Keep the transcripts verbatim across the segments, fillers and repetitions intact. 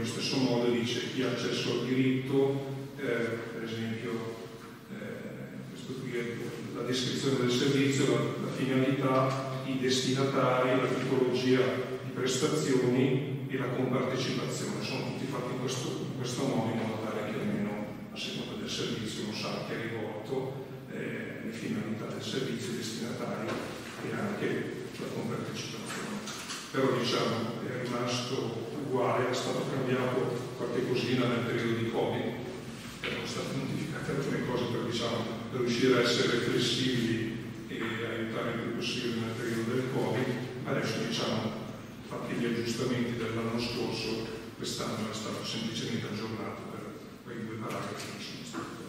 stesso modo dice chi ha accesso al diritto, eh, per esempio eh, questo qui è la descrizione del servizio, la, la finalità, i destinatari, la tipologia di prestazioni e la compartecipazione, sono tutti fatti in questo, in questo modo, in modo tale che almeno a seconda del servizio uno sa che è rivolto, eh, le finalità del servizio, i destinatari e anche la compartecipazione. Però diciamo è rimasto uguale, è stato cambiato qualche cosina nel periodo di Covid, erano state modificate alcune cose per, diciamo, per riuscire a essere flessibili e aiutare il più possibile nel periodo del Covid. Adesso diciamo, fatti gli aggiustamenti dell'anno scorso, quest'anno è stato semplicemente aggiornato per quei due paragrafi che sono stati.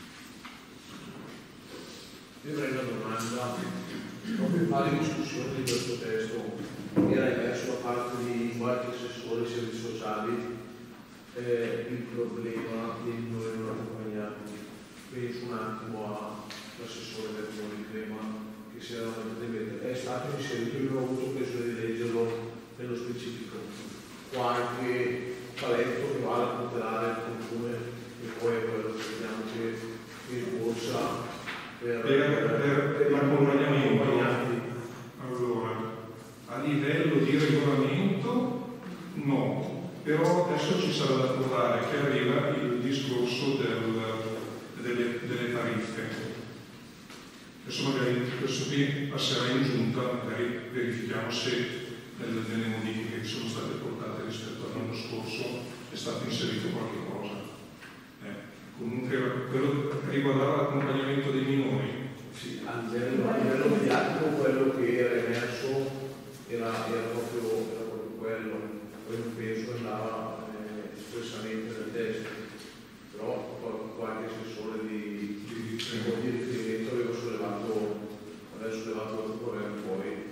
Io avrei una domanda, proprio in varie discussioni di questo testo era emerso da parte di qualche assessore ai servizi sociali eh, il problema dei minori non accompagnati. Penso un attimo all'assessore del Comune Crema che si era è stato inserito, io non ho avuto occasione di leggerlo nello specifico, qualche paletto che vale a tutelare il comune e poi è quello che vediamo che rimborsa per, per, per, per l'accompagnamento. Allora, a livello di regolamento no, però adesso ci sarà da trovare che arriva il discorso del, delle, delle tariffe. Adesso magari questo qui passerà in giunta, magari verifichiamo se nelle, nelle modifiche che sono state portate rispetto all'anno scorso è stato inserito qualche cosa. Eh, comunque quello che riguardava l'accompagnamento dei minori. Sì, a livello, a livello mediatico quello che era emerso era, era, proprio, era proprio quello, poi non penso andava eh, espressamente nel testo, però qualche assessore di, di, di riferimento aveva sollevato, aveva sollevato il problema poi.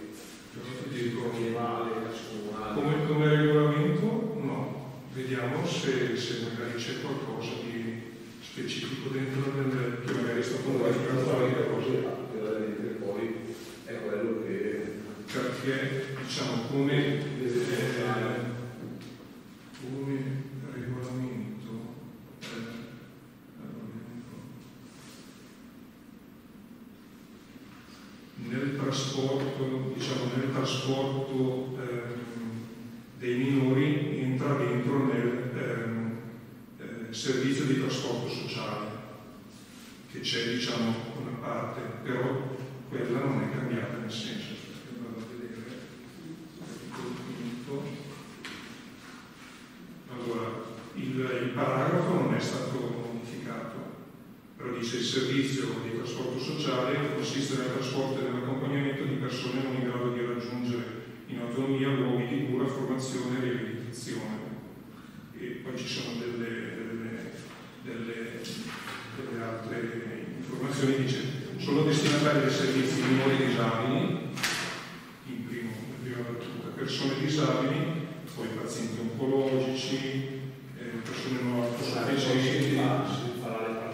Come, come regolamento no, vediamo se, se magari c'è qualcosa di specifico dentro nel, che magari è stato modificato qualche cosa. Poi è quello che perché diciamo come, eh, come regolamento eh, nel trasporto, diciamo nel trasporto ehm, dei minori entra dentro nel ehm, eh, servizio di trasporto sociale, che c'è diciamo una parte, però quella non è cambiata nel senso, aspetta, vado a vedere il documento. Allora, il, il paragrafo non è stato modificato, però dice il servizio di trasporto sociale consiste nel trasporto e nell'accompagnamento di persone non in grado di raggiungere in autonomia luoghi di cura, formazione e riabilitazione. E poi ci sono delle, delle, delle, delle altre informazioni, dice sono destinatari dei servizi minori disabili, in, primo, in prima battuta, persone disabili, poi pazienti oncologici, eh, persone non autosufficienti. Si farà le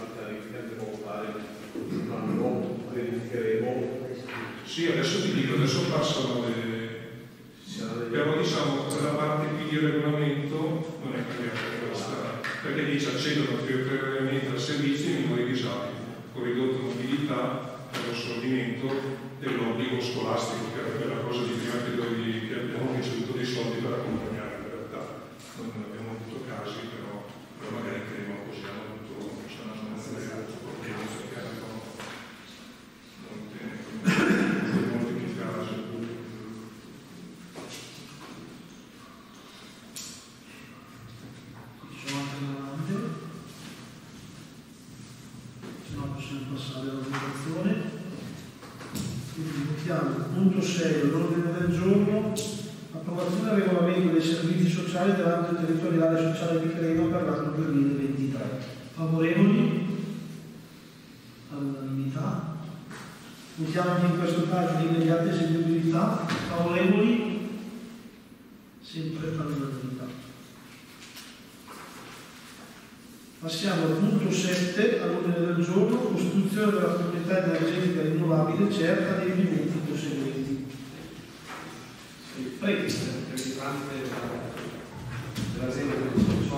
non verificheremo. Sì, adesso ti dico, adesso passano le... però diciamo quella parte qui di regolamento non è cambiata questa, perché dice accedono prioritariamente al servizio i minori disabili con ridotta mobilità per lo svolgimento dell'obbligo scolastico, che era quella cosa di prima che, dovevi, che abbiamo ricevuto dei soldi per accompagnare, in realtà non abbiamo avuto casi, però, però magari crediamo così hanno avuto punto sei, l'ordine del giorno, approvazione del regolamento dei servizi sociali dell'ambito territoriale sociale di Crema per l'anno duemilaventitré. Favorevoli? All'unanimità. Votiamo anche in questo caso l'immediata eseguibilità. Favorevoli? Sempre all'unanimità. Passiamo al punto sette, all'ordine del giorno, costituzione della comunità energetica rinnovabile cerca dei elementi conseguenti. Prego. Il rappresentante dell'azienda del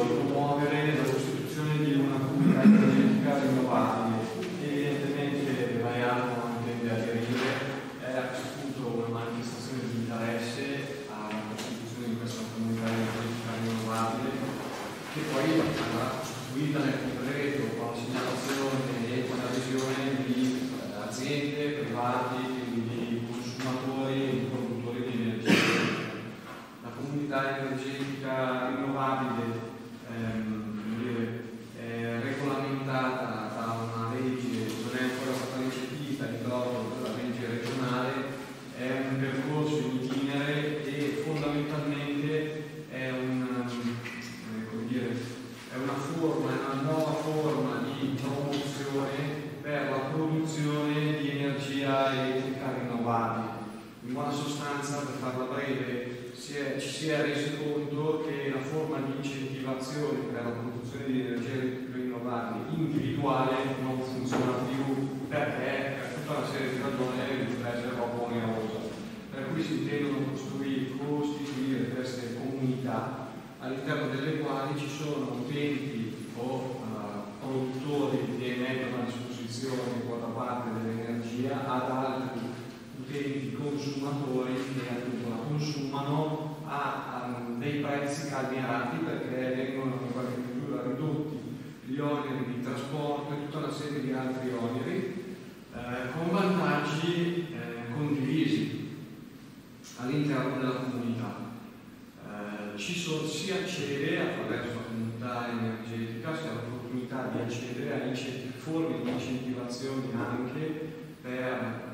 promuovere la costituzione di una comunità energetica rinnovabile. Evidentemente Vaiano intende aderire, è a questo punto una manifestazione di interesse alla costituzione di questa comunità energetica rinnovabile, che poi sarà costruita nel concreto con la segnalazione e con la visione di eh, aziende, privati, di consumatori e di produttori di energia. La comunità energetica rinnovabile ehm, dire, è regolamentata da una legge, non è ancora stata recepita, ricordo, dalla legge regionale, è un percorso in itinere e fondamentalmente è un, eh, come dire, è una forma, è una nuova forma di promozione per la produzione di energia elettrica rinnovabile. In buona sostanza, per farla breve, si è, ci si è resi conto che la forma di incentivazione per la produzione di energia rinnovabile individuale non funziona più perché per tutta una serie di ragioni risulta essere troppo onerosa. Per cui si intendono costruire, costituire queste comunità all'interno delle quali ci sono utenti o uh, produttori che mettono a disposizione quota parte dell'energia ad altri utenti consumatori che appunto la consumano a, a dei prezzi calmierati perché vengono in qualche misura ridotti gli oneri di trasporto e tutta una serie di altri oneri eh, con vantaggi eh, condivisi all'interno della comunità. Eh, ci so, si accede attraverso la comunità energetica, si ha l'opportunità di accedere a forme di incentivazione anche per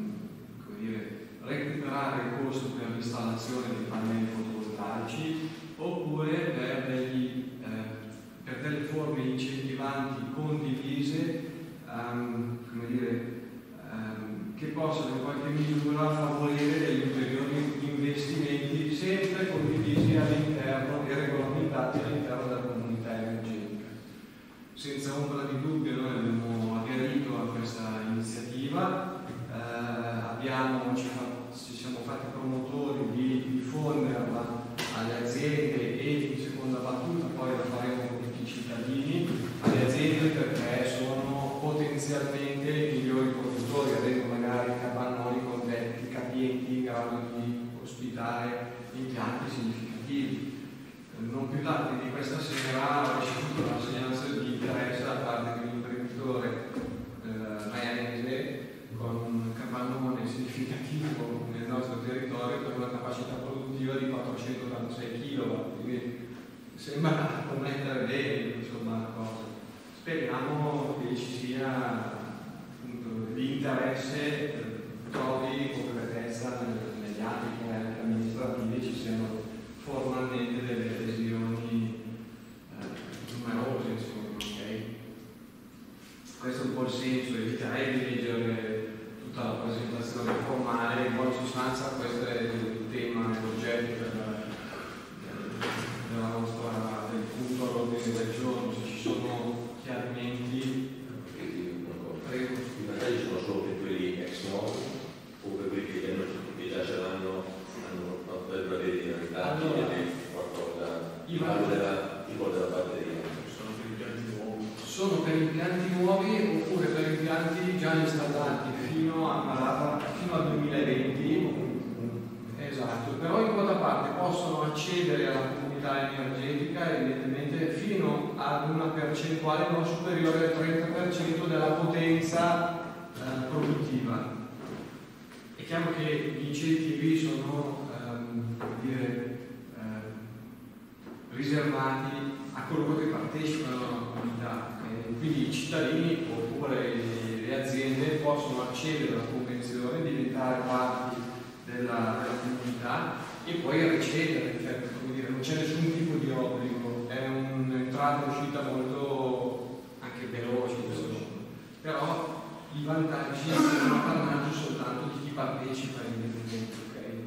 dire, recuperare il costo per l'installazione dei pannelli fotovoltaici oppure per, degli, eh, per delle forme incentivanti condivise um, come dire, um, che possano in qualche misura favorire degli ulteriori investimenti sempre condivisi all'interno e regolamentati all'interno della comunità energetica. Senza ombra di dubbio noi abbiamo aderito a questa iniziativa. Eh, abbiamo, ci, fa, ci siamo fatti promotori di diffonderla alle aziende e in seconda battuta poi la faremo con tutti i cittadini, alle aziende perché sono potenzialmente i migliori produttori, avendo magari capannoni con tetti capienti in grado di ospitare impianti significativi. Non più tardi di questa sera ho ricevuto una segnalazione di interesse da parte di un imprenditore eh, milanese con un capannone significativo nel nostro territorio per una capacità produttiva di quattrocentottantasei chilowatt, quindi sembra commettere bene insomma la cosa. Speriamo che ci sia appunto l'interesse eh, trovi concretezza negli ambiti anche amministrativi, ci siano formalmente delle adesioni eh, numerose insomma, ok? Questo è un po' il senso, eviterei di leggere tutta la presentazione formale, in buona sostanza questo è il tema, l'oggetto della, della nostra, del punto all'ordine del giorno. Se ci sono chiarimenti, prego. I vantaggi sono solo per quelli ex novo o per quelli che, hanno, che già ce l'hanno, hanno potrebbero avere dei vantaggi allora, e qualcosa i tipo della, tipo della batteria. Sono per impianti nuovi oppure per impianti già installati fino, a, fino al duemilaventi, esatto, però in quota parte possono accedere alla comunità energetica evidentemente fino ad una percentuale non superiore al trenta per cento della potenza eh, produttiva. È chiaro che gli incentivi sono ehm, dire, eh, riservati a coloro che partecipano alla comunità. Quindi i cittadini oppure le aziende possono accedere alla convenzione, diventare parti della, della comunità e poi ricevere, cioè, come dire, non c'è nessun tipo di obbligo, è un'entrata e uscita molto anche veloce, insomma. Però i vantaggi sono a vantaggio soltanto di chi partecipa evidentemente,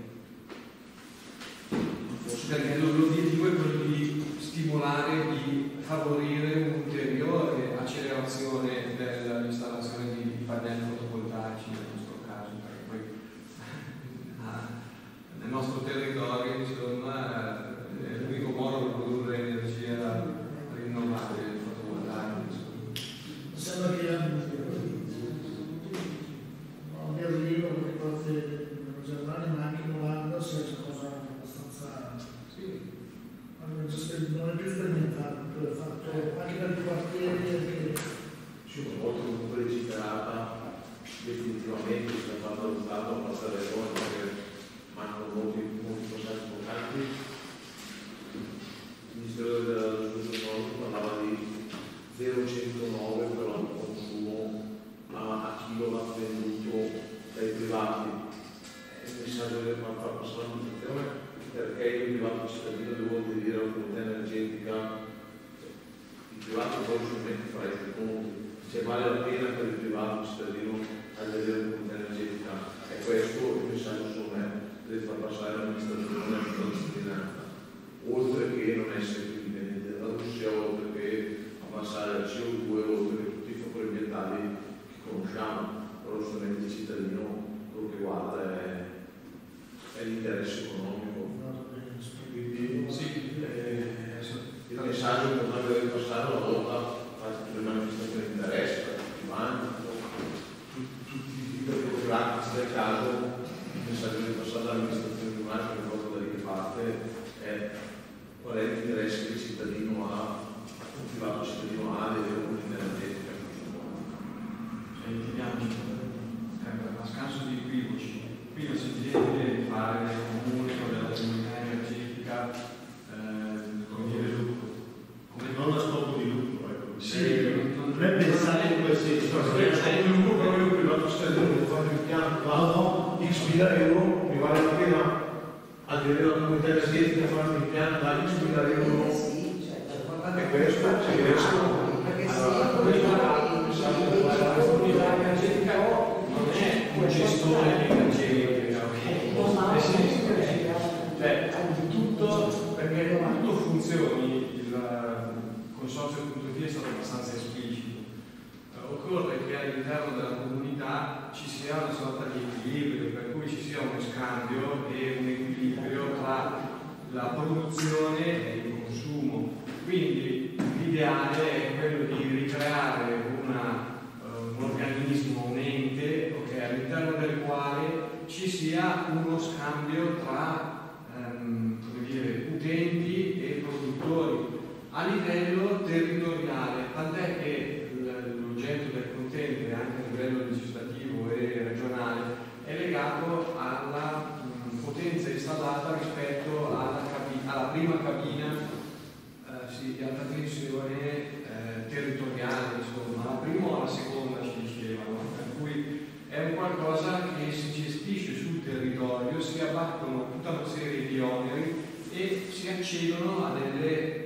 ok? Perché l'obiettivo è quello di stimolare, di favorire un'ulteriore accelerazione dell'installazione di, di pannelli fotovoltaici nel nostro caso, perché poi nel nostro territorio insomma, è l'unico modo per produrre energia parlato abbastanza delle cose perché mancano molti, molti passaggi importanti. Il Ministero dello Sviluppo Economico parlava di zero virgola centonove per l'autoconsumo a, a kilowatt venduto dai privati. Il messaggio che fa passare l'amministrazione perché io privato cittadino devo aderire alla comunità energetica. Il privato poi giustamente farà i conti, cioè vale la pena per il privato cittadino aderire alla comunità energetica. E questo il messaggio secondo me deve far passare l'amministrazione a tutta la cittadinanza, oltre che non essere più dipendente dalla Russia, oltre che abbassare il C O due, oltre che tutti i fattori ambientali che conosciamo, però giustamente il cittadino quello che guarda è, è l'interesse economico. Quindi sì, eh, il messaggio importante deve passare una volta fatte le manifestazioni di interesse, tutti quanti, tutti i burocratici del caso, il messaggio deve passare dall'amministrazione primaria, che cosa da lì che parte, è qual è l'interesse che il cittadino ha, un privato cittadino ha delle comunità energetiche. Sentiamoci, a scanso di equivoci, qui non si chiede di fare del comune o della comunità energetica eh, come dire lucro. Come non a scopo di lucro, ecco. Sì, non è pensare in quel senso, perché è un lucro proprio il privato cittadino che fa il piano, no, X mila euro, mi vale la pena aderire alla comunità energetica, fare un piano da X mila euro. E questo, se questo, allora, la comunità energetica non è un gestore di energia, cioè tutto, perché tutto funzioni, il consorzio punto it è stato abbastanza esplicito. Occorre che all'interno della comunità ci sia una sorta di equilibrio, per cui ci sia uno scambio e un equilibrio tra la produzione e il consumo. Quindi l'ideale è quello di ricreare una, uh, un organismo, un ente, okay, all'interno del quale ci sia uno scambio tra um, come dire, utenti e produttori a livello territoriale, tant'è che l'oggetto del contendere anche a livello legislativo e regionale è legato alla um, potenza installata rispetto alla, cabi- alla prima cabina di alta tensione eh, territoriale, insomma, la prima o la seconda ci dicevano, per cui è un qualcosa che si gestisce sul territorio, si abbattono tutta una serie di oneri e si accedono a delle eh,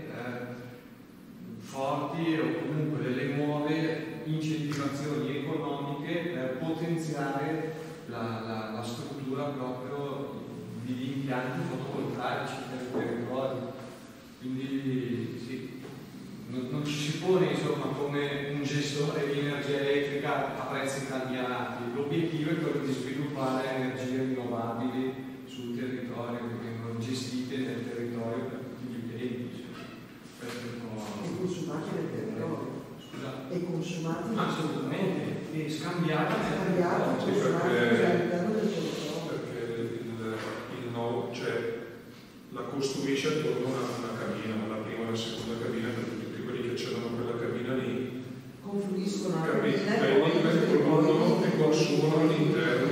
forti o comunque delle nuove incentivazioni economiche per potenziare la, la, la struttura proprio di impianti fotovoltaici per il territorio. Quindi sì, non, non ci si pone insomma come un gestore di energia elettrica a prezzi tagliati. L'obiettivo è quello di sviluppare energie rinnovabili sul territorio, che vengono gestite nel territorio per tutti gli utenti. Questo è un po'... E consumati nel territorio. Scusa? E consumati assolutamente, e scambiati nel territorio. Sì, Consumati perché, all'interno del territorio. perché il, il no, cioè la costruisce attorno a una, una cabina, la prima e la seconda cabina, per tutti quelli che accedono a quella cabina lì, Confluiscono la capito? cabina Quelli che producono e consumano all'interno.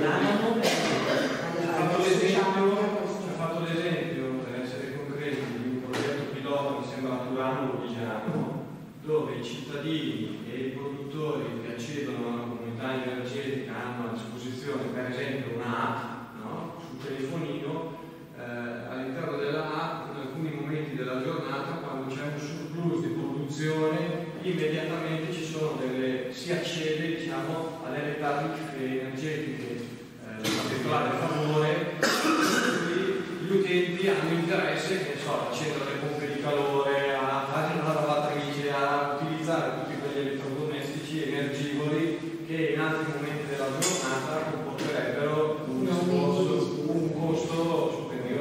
Ha fatto l'esempio, ha fatto l'esempio, per essere concreti, di un progetto pilota, mi sembra a Turano Lubigiano, dove i cittadini e i produttori che accedono alla comunità energetica hanno a disposizione per esempio un'app, no? Sul telefonino. Eh, all'interno della app, in alcuni momenti della giornata, quando c'è un surplus di produzione, immediatamente ci sono delle, si accede diciamo, a delle tariffe energetiche eh, particolari a favore, quindi gli utenti hanno interesse che so, accendere le pompe di calore, a fare una lavatrice, a utilizzare tutti quegli elettrodomestici energivori che in altri momenti della giornata comporterebbero un costo, un costo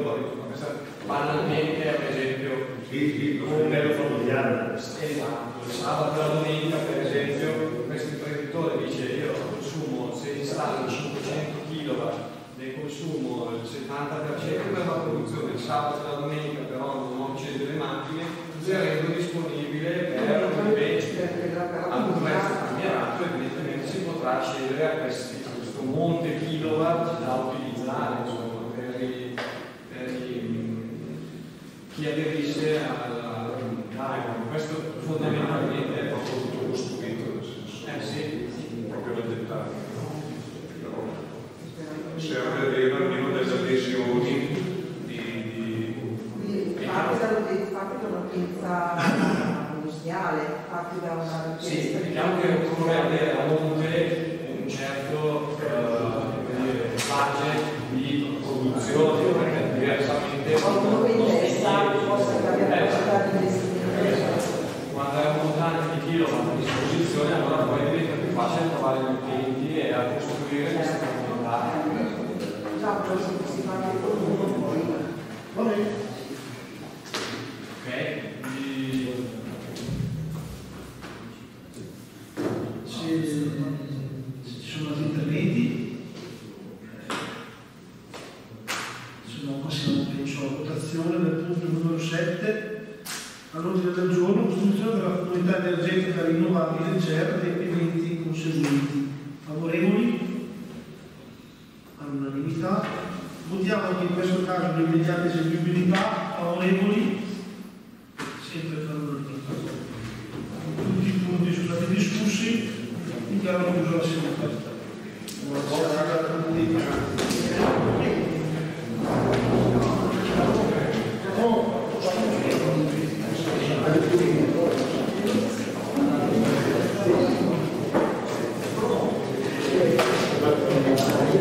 banalmente, ad esempio, un familiare. esatto, il sabato e la domenica, per esempio, questo imprenditore dice io consumo, se installo cinquecento chilowatt, ne consumo il settanta per cento per la produzione, il sabato e la domenica però non ho acceso le macchine, le rendo disponibile per un bene a un prezzo cambiato, evidentemente si potrà accedere a, questi, a questo monte kilowatt da, da utilizzare insomma, per, i, per i, chi aderisce alla comunità. Questo fondamentalmente è proprio tutto costruito, nel senso, eh, sì. proprio nel dettaglio. Però serve avere almeno delle adesioni di... di... Quindi parte da un'utenza industriale, parte da una Sì, diciamo che occorre avere a monte un certo eh, budget di produzione, perché diversamente qualcuno in testa possa avere la capacità di investimento. quando hai un montante di kilowatt a disposizione, allora poi diventa più facile trovare gli utenti e a costruire questa comunità. Già, però si parla di qualcuno poi. Va bene. Ok, quindi Se se ci sono altri interventi, se no passiamo penso alla votazione del punto numero sette all'ordine del giorno, costruzione della comunità energetica rinnovabile del C E R e adempimenti conseguenti. Favorevoli? All'unanimità. Votiamo anche in questo caso l'immediata eseguibilità. Favorevoli?